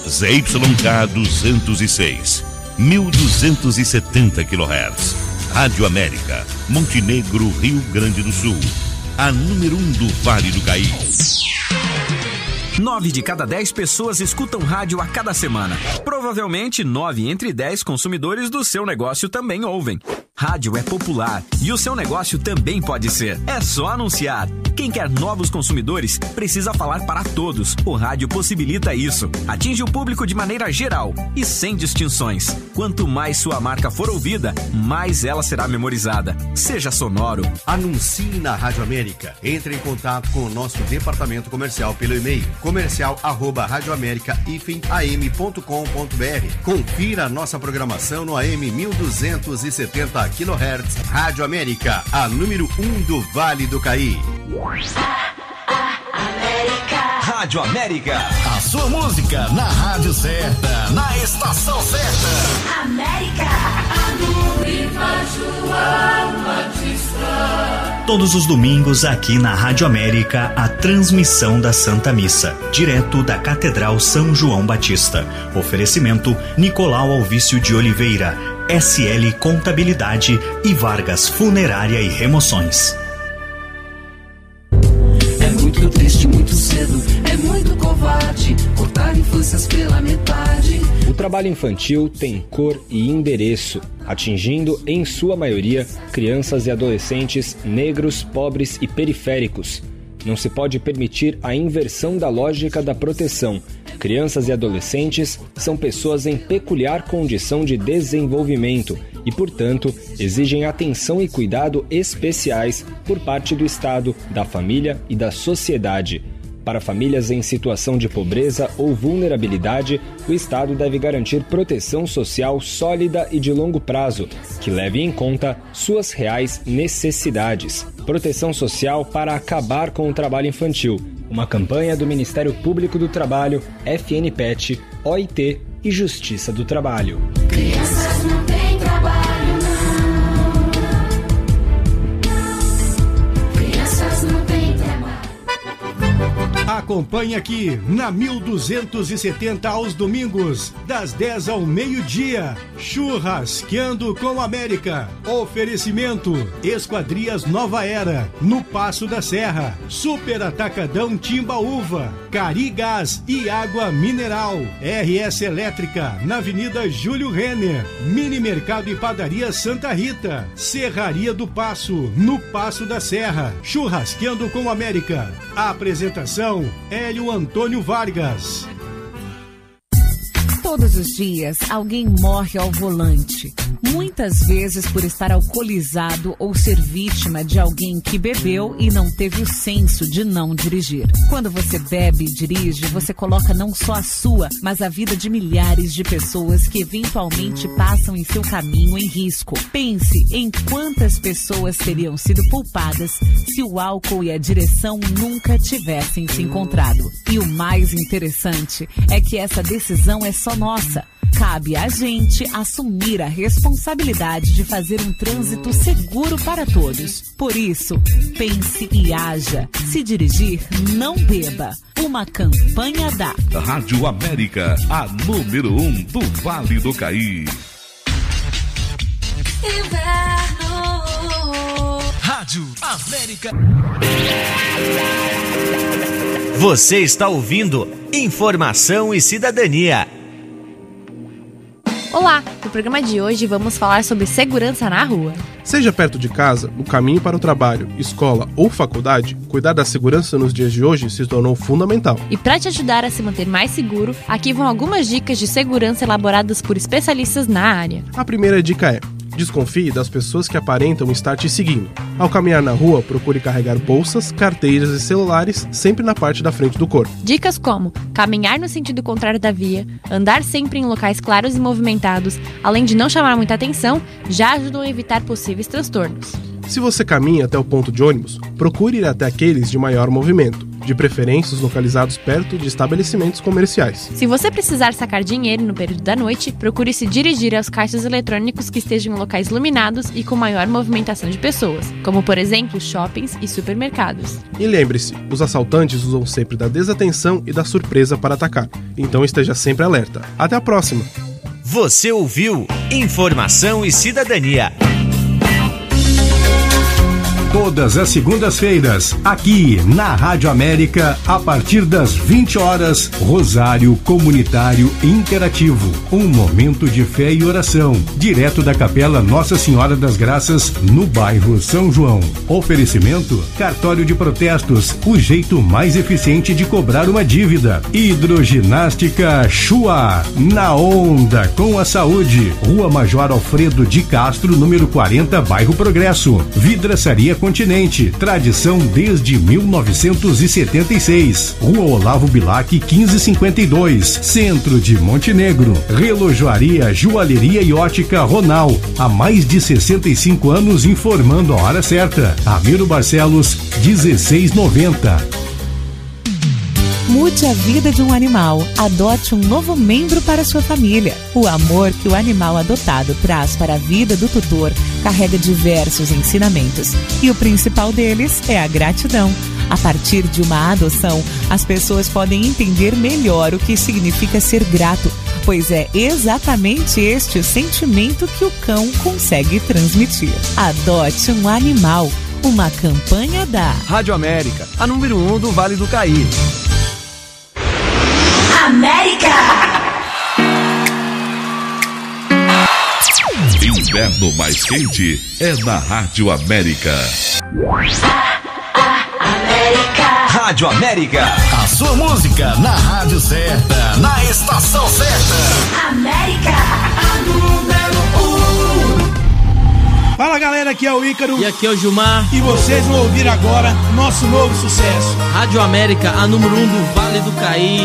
ZYK 206, 1270 kHz. Rádio América, Montenegro, Rio Grande do Sul. A número 1 do Vale do Caí. 9 de cada 10 pessoas escutam rádio a cada semana. Provavelmente 9 entre 10 consumidores do seu negócio também ouvem. Rádio é popular e o seu negócio também pode ser. É só anunciar. Quem quer novos consumidores precisa falar para todos. O rádio possibilita isso. Atinge o público de maneira geral e sem distinções. Quanto mais sua marca for ouvida, mais ela será memorizada. Seja sonoro. Anuncie na Rádio América. Entre em contato com o nosso departamento comercial pelo e-mail comercial@radioamerica-am.com.br. Confira a nossa programação no AM 1270 kHz. Rádio América, a número 1 do Vale do Caí. Rádio América. A sua música na rádio certa, na estação certa. América, a noiva João Batista. Todos os domingos aqui na Rádio América, a transmissão da Santa Missa, direto da Catedral São João Batista. Oferecimento Nicolau Alvício de Oliveira, SL Contabilidade e Vargas Funerária e Remoções. É muito triste, muito cedo, é muito covarde cortar infâncias pela metade. O trabalho infantil tem cor e endereço, atingindo, em sua maioria, crianças e adolescentes negros, pobres e periféricos. Não se pode permitir a inversão da lógica da proteção. Crianças e adolescentes são pessoas em peculiar condição de desenvolvimento e, portanto, exigem atenção e cuidado especiais por parte do Estado, da família e da sociedade. Para famílias em situação de pobreza ou vulnerabilidade, o Estado deve garantir proteção social sólida e de longo prazo, que leve em conta suas reais necessidades. Proteção social para acabar com o trabalho infantil. Uma campanha do Ministério Público do Trabalho, FNPET, OIT e Justiça do Trabalho. Crianças não têm trabalho, não. Crianças não têm trabalho. Acompanhe aqui na 1270 aos domingos, das 10 ao meio-dia, Churrasqueando com América. Oferecimento Esquadrias Nova Era, no Passo da Serra, Super Atacadão Timbaúva, Carigás e Água Mineral, RS Elétrica, na Avenida Júlio Renner, Mini Mercado e Padaria Santa Rita, Serraria do Passo, no Passo da Serra. Churrasqueando com América. A apresentação, Hélio Antônio Vargas. Todos os dias, alguém morre ao volante. Muitas vezes por estar alcoolizado ou ser vítima de alguém que bebeu e não teve o senso de não dirigir. Quando você bebe e dirige, você coloca não só a sua, mas a vida de milhares de pessoas que eventualmente passam em seu caminho em risco. Pense em quantas pessoas teriam sido poupadas se o álcool e a direção nunca tivessem se encontrado. E o mais interessante é que essa decisão é só nossa. Cabe a gente assumir a responsabilidade de fazer um trânsito seguro para todos. Por isso, pense e haja. Se dirigir, não beba. Uma campanha da Rádio América, a número 1 do Vale do Caí. Inverno. Rádio América. Você está ouvindo Informação e Cidadania. Olá, no programa de hoje vamos falar sobre segurança na rua. Seja perto de casa, no caminho para o trabalho, escola ou faculdade, cuidar da segurança nos dias de hoje se tornou fundamental. E para te ajudar a se manter mais seguro, aqui vão algumas dicas de segurança elaboradas por especialistas na área. A primeira dica é: desconfie das pessoas que aparentam estar te seguindo. Ao caminhar na rua, procure carregar bolsas, carteiras e celulares sempre na parte da frente do corpo. Dicas como caminhar no sentido contrário da via, andar sempre em locais claros e movimentados, além de não chamar muita atenção, já ajudam a evitar possíveis transtornos. Se você caminha até o ponto de ônibus, procure ir até aqueles de maior movimento. de preferência os localizados perto de estabelecimentos comerciais. Se você precisar sacar dinheiro no período da noite, procure se dirigir aos caixas eletrônicos que estejam em locais iluminados e com maior movimentação de pessoas, como por exemplo shoppings e supermercados. E lembre-se, os assaltantes usam sempre da desatenção e da surpresa para atacar, então esteja sempre alerta. Até a próxima! Você ouviu Informação e Cidadania. Todas as segundas-feiras, aqui na Rádio América, a partir das 20 horas, Rosário Comunitário Interativo. Um momento de fé e oração, direto da Capela Nossa Senhora das Graças, no bairro São João. Oferecimento, cartório de protestos, o jeito mais eficiente de cobrar uma dívida. Hidroginástica Chua, na onda com a saúde. Rua Major Alfredo de Castro, número 40, bairro Progresso. Vidraçaria Continente, tradição desde 1976. Rua Olavo Bilac, 1552, centro de Montenegro. Relojoaria, joalheria e ótica Ronal, há mais de 65 anos informando a hora certa. Amiro Barcelos, 1690. Mude a vida de um animal. Adote um novo membro para sua família. O amor que o animal adotado traz para a vida do tutor carrega diversos ensinamentos. E o principal deles é a gratidão. A partir de uma adoção, as pessoas podem entender melhor o que significa ser grato, pois é exatamente este o sentimento que o cão consegue transmitir. Adote um animal. Uma campanha da Rádio América, a número 1 do Vale do Caí. América! Inverno mais quente é na Rádio América. América! Rádio América. A sua música na rádio certa, na estação certa. América! A número 1. Fala galera, aqui é o Ícaro. E aqui é o Gilmar. E vocês vão ouvir agora nosso novo sucesso. Rádio América, a número 1 do Vale do Caí.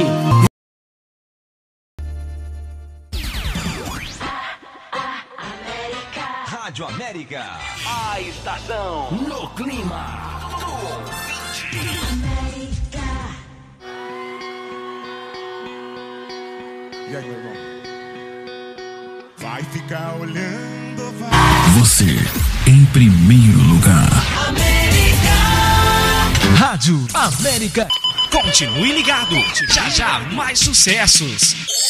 Rádio América, a estação no clima do ouvinte. E aí, meu irmão? Vai ficar olhando, vai. Você em primeiro lugar. América. Rádio América. Continue ligado. Já já mais sucessos.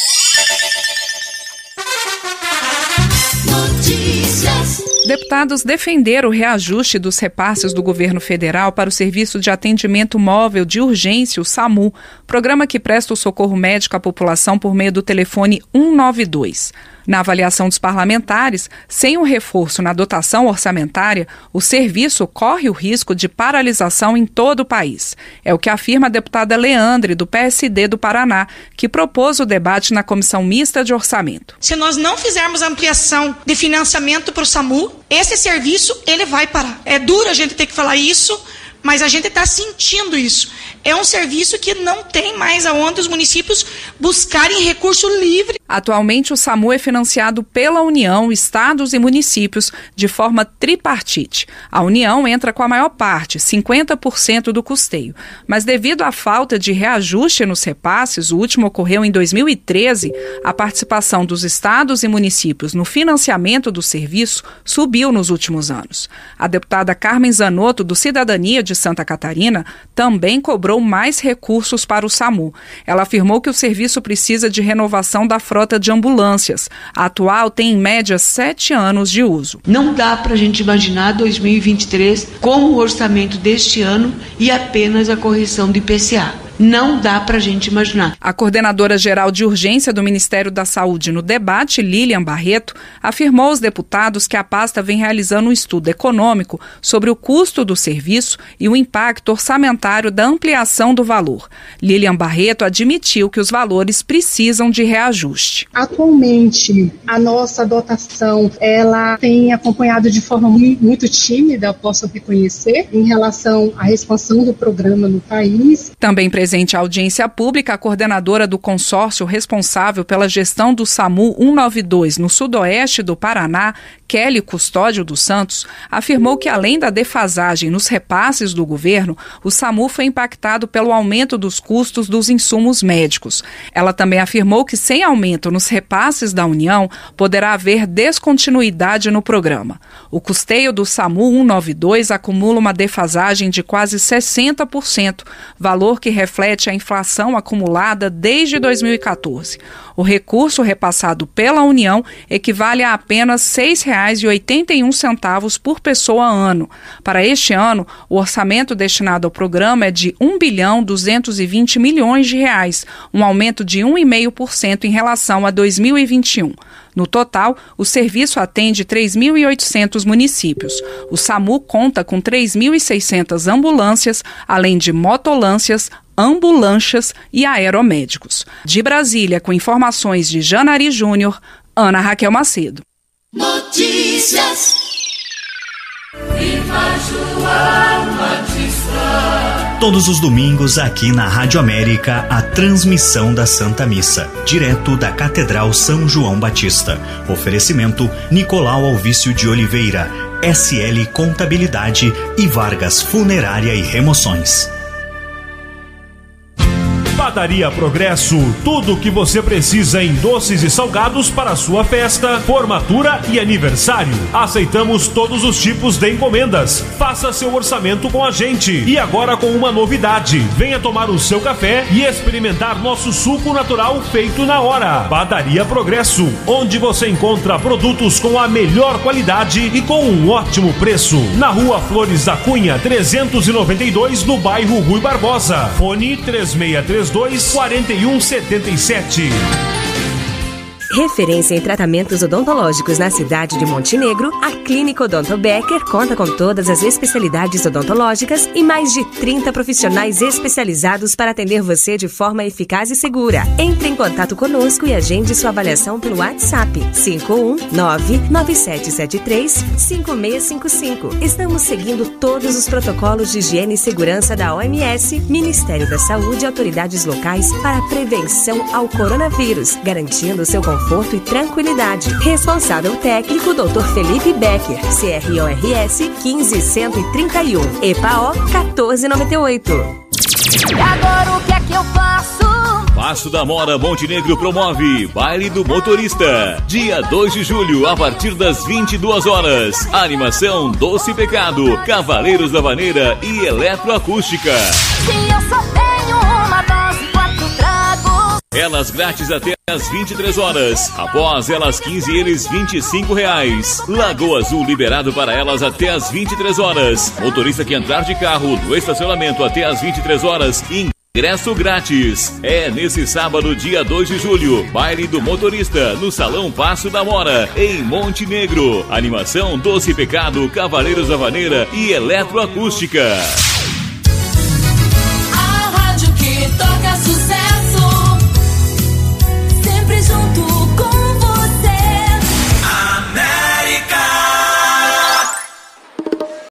Notícias. Deputados defenderam o reajuste dos repasses do governo federal para o Serviço de Atendimento Móvel de Urgência, o SAMU, programa que presta o socorro médico à população por meio do telefone 192. Na avaliação dos parlamentares, sem um reforço na dotação orçamentária, o serviço corre o risco de paralisação em todo o país. É o que afirma a deputada Leandre, do PSD do Paraná, que propôs o debate na Comissão Mista de Orçamento. Se nós não fizermos ampliação de financiamento para o SAMU, esse serviço ele vai parar. É duro a gente ter que falar isso, mas a gente está sentindo isso. É um serviço que não tem mais aonde os municípios buscarem recurso livre. Atualmente, o SAMU é financiado pela União, estados e municípios de forma tripartite. A União entra com a maior parte, 50% do custeio. Mas devido à falta de reajuste nos repasses, o último ocorreu em 2013, a participação dos estados e municípios no financiamento do serviço subiu nos últimos anos. A deputada Carmen Zanotto, do Cidadania de Santa Catarina, também cobrou mais recursos para o SAMU. Ela afirmou que o serviço precisa de renovação da frota de ambulâncias. A atual tem, em média, 7 anos de uso. Não dá para a gente imaginar 2023 como o orçamento deste ano e apenas a correção do IPCA. Não dá para a gente imaginar. A coordenadora geral de urgência do Ministério da Saúde no debate, Lilian Barreto, afirmou aos deputados que a pasta vem realizando um estudo econômico sobre o custo do serviço e o impacto orçamentário da ampliação do valor. Lilian Barreto admitiu que os valores precisam de reajuste. Atualmente, a nossa dotação ela tem acompanhado de forma muito tímida, posso reconhecer, em relação à expansão do programa no país. Também presente Presente à audiência pública, a coordenadora do consórcio responsável pela gestão do SAMU 192 no sudoeste do Paraná, Kelly Custódio dos Santos, afirmou que além da defasagem nos repasses do governo, o SAMU foi impactado pelo aumento dos custos dos insumos médicos. Ela também afirmou que sem aumento nos repasses da União, poderá haver descontinuidade no programa. O custeio do SAMU 192 acumula uma defasagem de quase 60%, valor que reflete a inflação acumulada desde 2014. O recurso repassado pela União equivale a apenas R$ 6,81 por pessoa ano. Para este ano, o orçamento destinado ao programa é de R$ 1.220 bilhões, um aumento de 1,5% em relação a 2021. No total, o serviço atende 3.800 municípios. O SAMU conta com 3.600 ambulâncias, além de motolâncias, ambulâncias e aeromédicos. De Brasília, com informações de Janari Júnior, Ana Raquel Macedo. Notícias. Viva João Batista. Todos os domingos aqui na Rádio América, a transmissão da Santa Missa, direto da Catedral São João Batista. Oferecimento Nicolau Alvício de Oliveira, SL Contabilidade e Vargas Funerária e Remoções. Padaria Progresso, tudo o que você precisa em doces e salgados para a sua festa, formatura e aniversário. Aceitamos todos os tipos de encomendas. Faça seu orçamento com a gente. E agora com uma novidade. Venha tomar o seu café e experimentar nosso suco natural feito na hora. Padaria Progresso, onde você encontra produtos com a melhor qualidade e com um ótimo preço. Na Rua Flores da Cunha, 392, no bairro Rui Barbosa. Fone 3632-4177. Referência em tratamentos odontológicos na cidade de Montenegro, a Clínica Odonto Becker conta com todas as especialidades odontológicas e mais de 30 profissionais especializados para atender você de forma eficaz e segura. Entre em contato conosco e agende sua avaliação pelo WhatsApp 519-9773-5655. Estamos seguindo todos os protocolos de higiene e segurança da OMS, Ministério da Saúde e autoridades locais para a prevenção ao coronavírus, garantindo seu conforto e tranquilidade. Responsável técnico, Dr. Felipe Becker, CRORS 15131, EPAO 1498. Agora o que é que eu faço? Passo da Mora Montenegro promove Baile do Motorista. Dia 2 de julho, a partir das 22 horas. Animação Doce Pecado, Cavaleiros da Vaneira e Eletroacústica. Se eu só tenho uma dose, 4 tragos. Elas grátis até às 23 horas. Após elas 15, eles R$25. Lagoa Azul liberado para elas até às 23 horas. Motorista que entrar de carro no estacionamento até às 23 horas, ingresso grátis. É nesse sábado, dia 2 de julho, Baile do Motorista, no Salão Passo da Mora, em Montenegro. Animação Doce Pecado, Cavaleiros da Vaneira e Eletroacústica.